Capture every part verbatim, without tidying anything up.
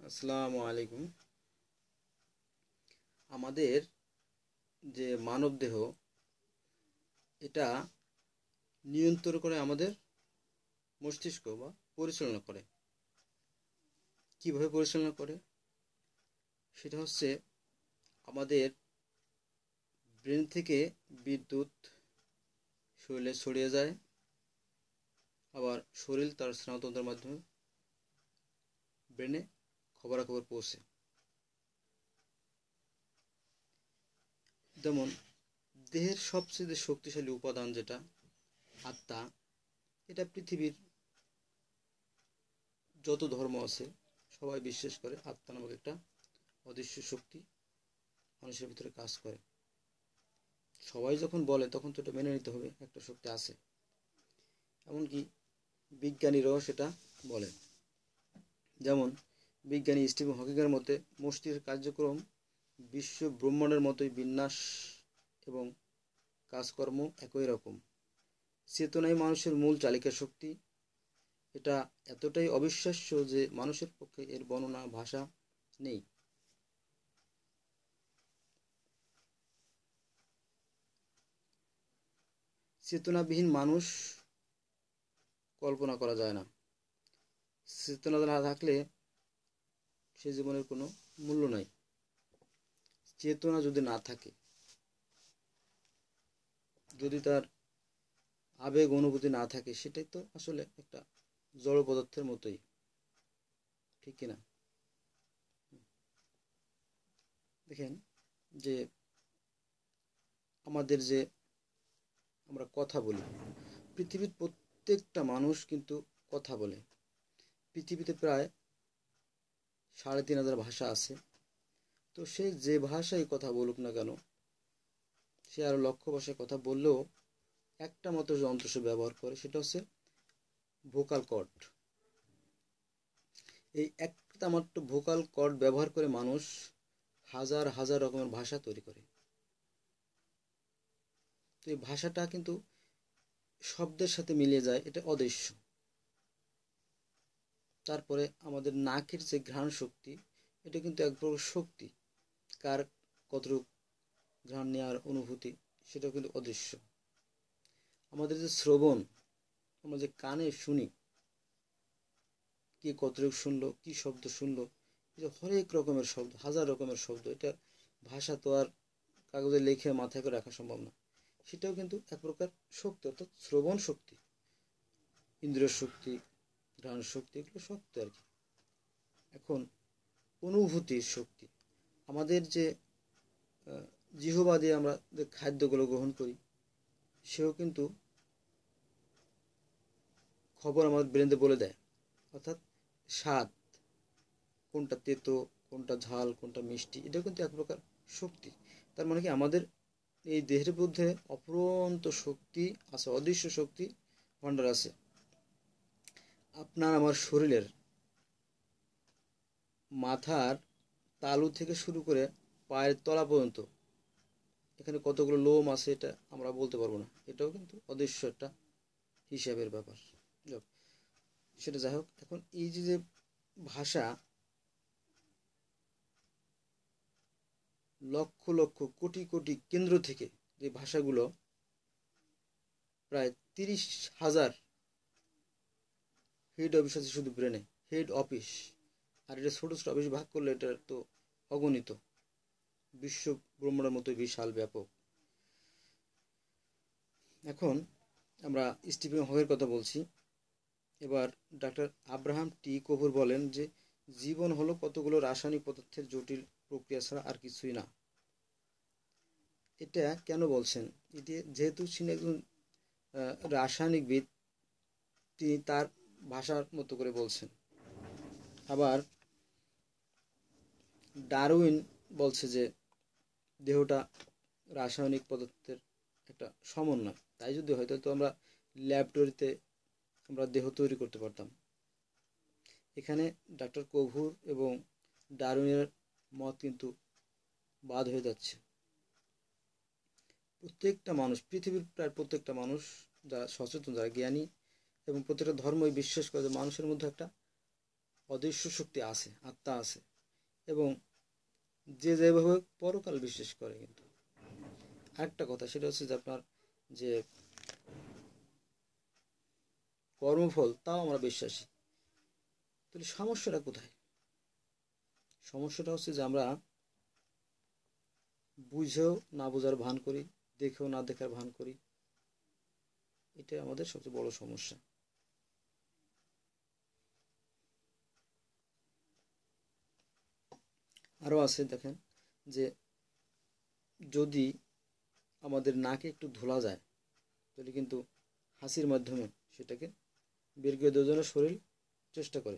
আসসালামু আলাইকুম। আমাদের যে মানব দেহ, এটা নিয়ন্ত্রণ করে আমাদের মস্তিষ্ক বা পরিচালনা করে। কিভাবে পরিচালনা করে? সেটা হচ্ছে আমাদের ব্রেন থেকে বিদ্যুৎ শরীরে ছড়িয়ে যায়, আবার শরীর তার স্নায়ুতন্ত্রের মাধ্যমে ব্রেনে খবরাখবর পৌঁছে। যেমন দেহের সবচেয়ে শক্তিশালী উপাদান যেটা আত্মা, এটা পৃথিবীর যত ধর্ম আছে সবাই বিশ্বাস করে আত্মা নামক একটা অদৃশ্য শক্তি মানুষের ভিতরে কাজ করে। সবাই যখন বলে তখন তো এটা মেনে নিতে হবে, একটা শক্তি আছে। এমনকি বিজ্ঞানীরাও সেটা বলে। যেমন বিজ্ঞানী স্টিফেন হকিংয়ের মতে মস্তিষ্কের কার্যক্রম বিশ্ব ব্রহ্মাণ্ডের মতোই বিন্যাস এবং কাজকর্ম একই রকম। চেতনাই মানুষের মূল চালিকা শক্তি। এটা এতটাই অবিশ্বাস্য যে মানুষের পক্ষে এর বর্ণনা ভাষা নেই। চেতনাবিহীন মানুষ কল্পনা করা যায় না। চেতনা না থাকলে সে জীবনের কোনো মূল্য নাই। চেতনা যদি না থাকে, যদি তার আবেগ অনুভূতি না থাকে, সেটাই তো আসলে একটা জড় পদার্থের মতোই, ঠিক কিনা? দেখেন যে আমাদের যে আমরা কথা বলি, পৃথিবীর প্রত্যেকটা মানুষ কিন্তু কথা বলে। পৃথিবীতে প্রায় সাড়ে তিন হাজার ভাষা আছে। তো সে যে ভাষায় কথা বলুক না কেন, সে আরো লক্ষ ভাষায় কথা বললেও একটা মাত্র যন্ত্র সে ব্যবহার করে, সেটা হচ্ছে ভোকাল কর্ড। এই একটা মাত্র ভোকাল কর্ড ব্যবহার করে মানুষ হাজার হাজার রকমের ভাষা তৈরি করে। তো এই ভাষাটা কিন্তু শব্দের সাথে মিলিয়ে যায়, এটা অদৃশ্য। তারপরে আমাদের নাকের যে ঘ্রাণ শক্তি, এটা কিন্তু এক প্রকার শক্তি। কার কতটুকু ঘ্রাণ নেওয়ার অনুভূতি, সেটাও কিন্তু অদৃশ্য। আমাদের যে শ্রবণ, আমরা যে কানে শুনি, কে কতটুকু শুনলো, কি শব্দ শুনলো, এটা হরেক রকমের শব্দ, হাজার রকমের শব্দ। এটা ভাষা তো আর কাগজে লিখে মাথায় করে রাখা সম্ভব না। সেটাও কিন্তু এক প্রকার শক্তি, অর্থাৎ শ্রবণ শক্তি, ইন্দ্রিয় শক্তি, ঘ্রাণ শক্তি, এগুলো শক্তি আর কি। এখন অনুভূতির শক্তি, আমাদের যে জিহ্বা দিয়ে আমরা যে খাদ্যগুলো গ্রহণ করি, সেও কিন্তু খবর আমাদের ব্রেনকে বলে দেয়। অর্থাৎ স্বাদ, কোনটা তেতো, কোনটা ঝাল, কোনটা মিষ্টি, এটাও কিন্তু এক প্রকার শক্তি। তার মানে কি আমাদের এই দেহের মধ্যে অফুরন্ত শক্তি আছে, অদৃশ্য শক্তি ভাণ্ডার আছে। আপনার আমার শরীরের মাথার তালু থেকে শুরু করে পায়ের তলা পর্যন্ত এখানে কতগুলো লোম আছে এটা আমরা বলতে পারবো না। এটাও কিন্তু অদৃশ্য একটা হিসাবের ব্যাপার। সেটা যাই হোক, এখন এই যে যে ভাষা, লক্ষ লক্ষ কোটি কোটি কেন্দ্র থেকে যে ভাষাগুলো, প্রায় তিরিশ হাজার হেড অফিস আছে শুধু ব্রেনে, হেড অফিস। আর এটা ছোটো ছোটো অফিস ভাগ করলে এটা তো অগণিত, বিশ্ব ব্রহ্মাণ্ডের মতো বিশাল ব্যাপক। এখন আমরা স্টিফেন হকের কথা বলছি। এবার ডাক্তার আব্রাহাম টি কপুর বলেন যে জীবন হলো কতগুলো রাসায়নিক পদার্থের জটিল প্রক্রিয়া ছাড়া আর কিছুই না। এটা কেন বলছেন? এটি যেহেতু তিনি একজন রাসায়নিকবিদ, তিনি তার ভাষার মতো করে বলছেন। আবার ডারউইন বলছে যে দেহটা রাসায়নিক পদার্থের একটা সমন্বয়। তাই যদি হয় তাহলে তো আমরা ল্যাবরেটরিতে আমরা দেহ তৈরি করতে পারতাম। এখানে ডাক্তার কপুর এবং ডারউইনের মত কিন্তু বাদ হয়ে যাচ্ছে। প্রত্যেকটা মানুষ, পৃথিবীর প্রায় প্রত্যেকটা মানুষ যারা সচেতন, যারা জ্ঞানী এবং প্রত্যেকটা ধর্মই বিশ্বাস করে যে মানুষের মধ্যে একটা অদৃশ্য শক্তি আছে, আত্মা আছে, এবং যে যেভাবে পরকাল বিশ্বাস করে। কিন্তু আরেকটা কথা, সেটা হচ্ছে যে আপনার যে কর্মফল, তাও আমরা বিশ্বাসী। তাহলে সমস্যাটা কোথায়? সমস্যাটা হচ্ছে যে আমরা বুঝেও না বোঝার ভান করি, দেখেও না দেখার ভান করি। এটা আমাদের সবচেয়ে বড় সমস্যা। আরও আছে, দেখেন যে যদি আমাদের নাকে একটু ধোলা যায়, তাহলে কিন্তু হাসির মাধ্যমে সেটাকে বের করে দেওয়ার জন্য শরীর চেষ্টা করে।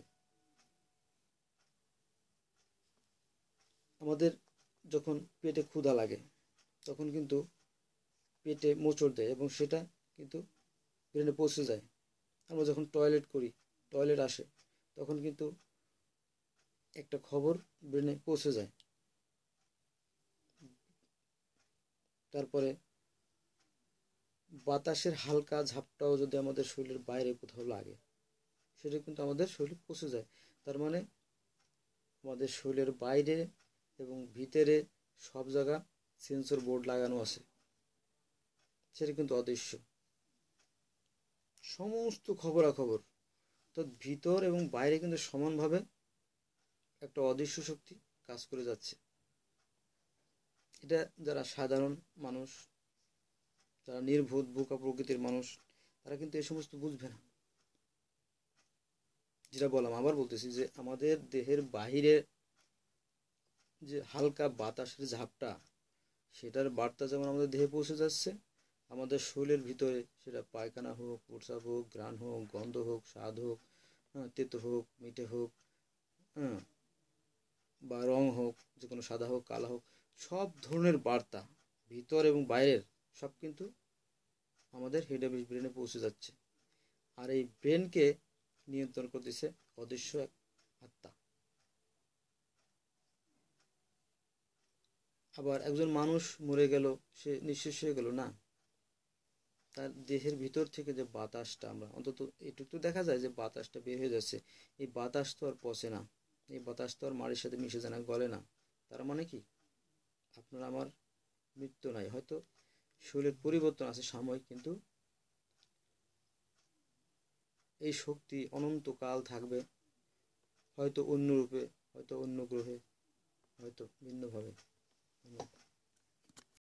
আমাদের যখন পেটে ক্ষুধা লাগে, তখন কিন্তু পেটে মোচড় দেয় এবং সেটা কিন্তু ব্রেনে পৌঁছে যায়। আমরা যখন টয়লেট করি, টয়লেট আসে, তখন কিন্তু একটা খবর ব্রেনে পৌঁছে যায়। তারপরে বাতাসের হালকা ঝাপটাও যদি আমাদের শরীরের বাইরে কোথাও লাগে, সেটা কিন্তু আমাদের শরীরে পৌঁছে যায়। তার মানে আমাদের শরীরের বাইরে এবং ভিতরে সব জায়গা সেন্সর বোর্ড লাগানো আছে, সেটা কিন্তু অদৃশ্য। সমস্ত খবরাখবর তো ভিতর এবং বাইরে কিন্তু সমানভাবে একটা অদৃশ্য শক্তি কাজ করে যাচ্ছে। এটা যারা সাধারণ মানুষ, যারা নির্বোধ বোকা প্রকৃতির মানুষ, তারা কিন্তু এই সমস্ত বুঝবে না। যেটা বললাম, আবার বলতেছি যে আমাদের দেহের বাহিরে যে হালকা বাতাসের ঝাপটা, সেটার বার্তা যেমন আমাদের দেহে পৌঁছে যাচ্ছে, আমাদের শরীরের ভিতরে সেটা পায়খানা হোক, প্রস্রাব হোক, ঘ্রাণ হোক, গন্ধ হোক, স্বাদ হোক, হ্যাঁ, তেতো হোক, মিঠে হোক, হ্যাঁ, বা রং হোক, যে কোনো সাদা হোক, কালো হোক, সব ধরনের বার্তা ভিতর এবং বাইরের সব কিন্তু আমাদের হেড অফ ব্রেনে পৌঁছে যাচ্ছে। আর এই ব্রেনকে নিয়ন্ত্রণ করতেছে অদৃশ্য এক আত্মা। আবার একজন মানুষ মরে গেল, সে নিঃশেষ হয়ে গেল না, তার দেহের ভিতর থেকে যে বাতাসটা, আমরা অন্তত এটুকু দেখা যায় যে বাতাসটা বের হয়ে যাচ্ছে, এই বাতাস তো আর পচে না, এই বাতাস তো আর মাটির সাথে মিশে যায় না, গলে না। তার মানে কি, আপনার আমার মৃত্যু নাই, হয়তো শরীরের পরিবর্তন আছে সাময়িক, কিন্তু এই শক্তি অনন্তকাল থাকবে, হয়তো অন্য রূপে, হয়তো অন্য গ্রহে, হয়তো ভিন্নভাবে।